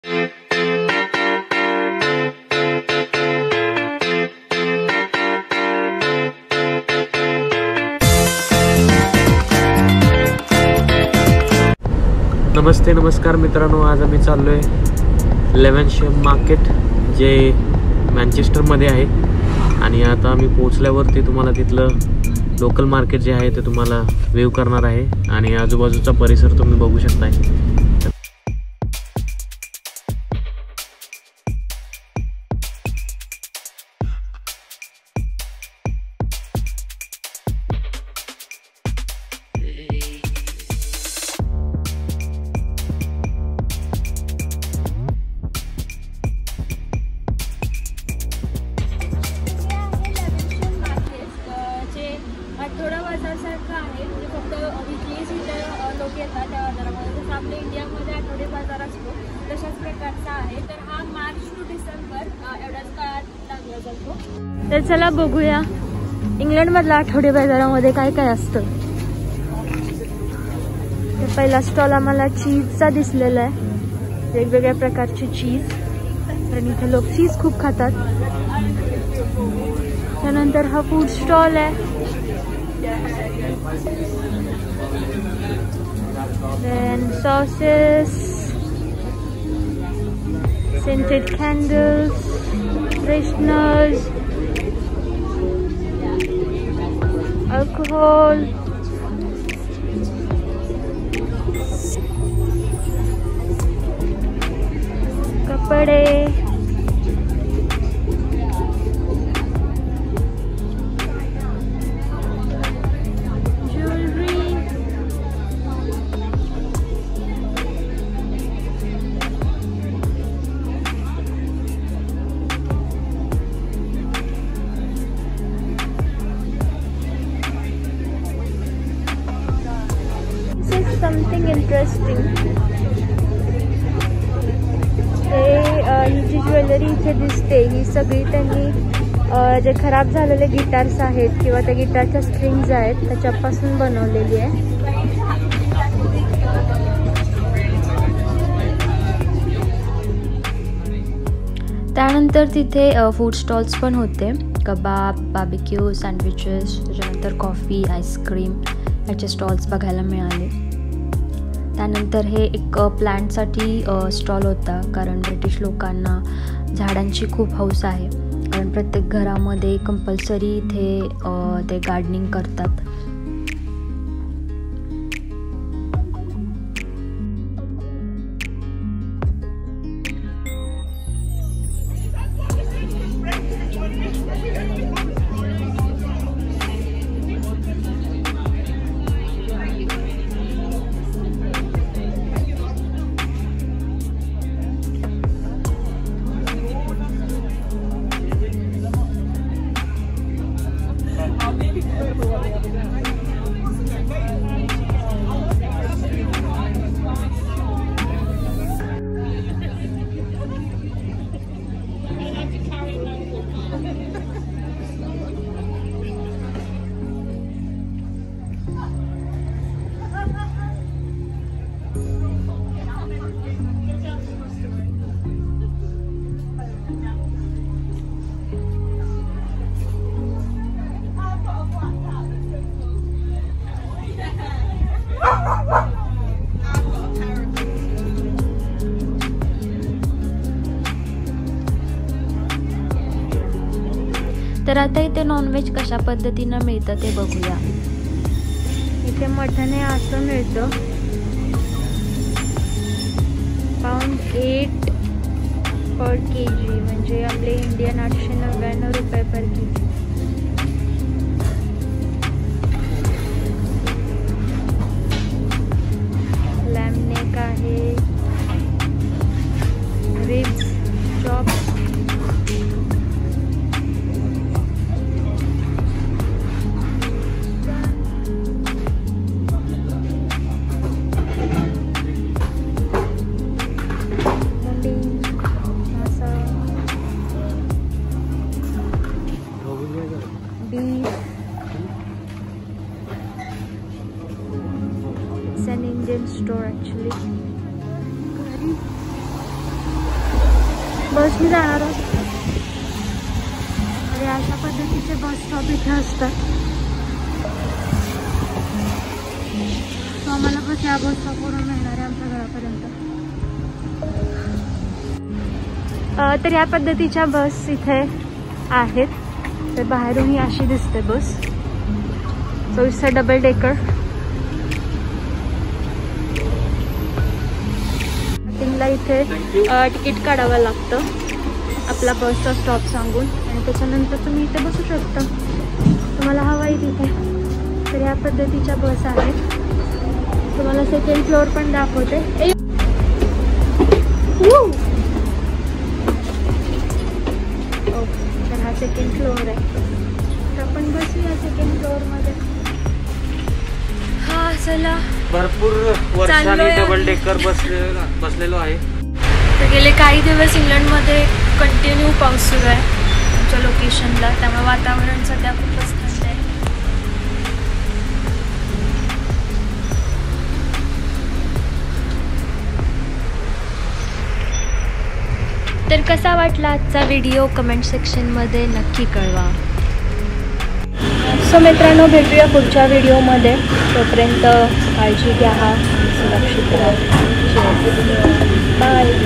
नमस्ते नमस्कार मित्रांनो, आज आम्ही चाललोय लेव्हनशम मार्केट जे मँचेस्टरमध्ये आहे आणि आता आम्ही पोहोचल्यावरती तुम्हाला तिथलं लोकल मार्केट जे आहे ते तुम्हाला व्ह्यू करणार आहे आणि आजूबाजूचा परिसर तुम्ही बघू शकताय। आठवडा बाजारसारखं आहे, म्हणजे फक्त वीकलीज इथं लोक येतात त्या बाजारामध्ये। जसं आपल्या इंडियामध्ये आठवडे बाजार असतो तशाच प्रकारचा आहे। तर हा मार्च टू डिसेंबर एवढ्याच काळात लागला जातो। तर चला बघूया इंग्लंडमधल्या आठवडे बाजारामध्ये काय काय असतं। तर पहिला स्टॉल आम्हाला चीजचा दिसलेला आहे, वेगवेगळ्या प्रकारची चीज, कारण इथे लोक चीज खूप खातात। त्यानंतर हा फूड स्टॉल आहे, then sauces, scented candles, fresheners, alcohol, कपड़े, something interesting। ही जी ज्वेलरी इथे दिसते ही सगळी त्यांनी जे खराब झालेले गिटार्स आहेत किंवा त्या गिटारच्या स्ट्रिंग्स आहेत त्याच्यापासून बनवलेली आहे। त्यानंतर तिथे फूड स्टॉल्स पण होते, कबाब, बार्बिक्यू, सँडविचेस, त्याच्यानंतर कॉफी, आईस्क्रीम याचे स्टॉल्स बघायला मिळाले। त्यानंतर हे एक प्लांटसाठी स्टॉल होता, कारण ब्रिटिश लोकांना झाडांची खूप हौस आहे, कारण प्रत्येक घरामध्ये कंपल्सरी इथे ते गार्डनिंग करतात। तर आता इथे नॉनव्हेज कशा पद्धतीनं मिळतं ते बघूया। इथे मटण हे असं मिळतं, £8 पर kg, म्हणजे आपले इंडियन 899 रुपये पर kg। लॅम नेक आहे, रिब्स, चॉप्स, बसने जाणार आहोत आणि अशा पद्धतीचे बस स्टॉप इथे असतात. आम्हाला बस या बस स्टॉपवरून मिळणार आहे आमच्या घरापर्यंत. तर या पद्धतीच्या बस इथे आहेत. तर बाहेरून ही अशी दिसते bus. So it's a double decker. स्टार्टिंगला इथे तिकीट काढावं लागतं आपला बसचा स्टॉप सांगून आणि त्याच्यानंतर तुम्ही इथे बसू शकता तुम्हाला हवा आहे तिथे. तर या पद्धतीच्या बस आहेत. तुम्हाला सेकंड फ्लोअर पण दाखवते. तर हा सेकंड फ्लोअर आहे. तर आपण बसूया सेकंड फ्लोअर मध्ये. हा चला. भरपूर वर्षांनी डबल डेकर बसलेलो आहे. तर गेले काही दिवस इंग्लंडमध्ये कंटिन्यू पाऊस सुरू आहे आमच्या लोकेशनला. त्यामुळे वातावरण सध्या खूपच थंड आहे. तर कसा वाटला आजचा व्हिडिओ कमेंट सेक्शनमध्ये नक्की कळवा. सो मित्रांनो, भेटूया पुढच्या व्हिडिओमध्ये. तोपर्यंत काळजी घ्या, सुरक्षित राहा. बाय.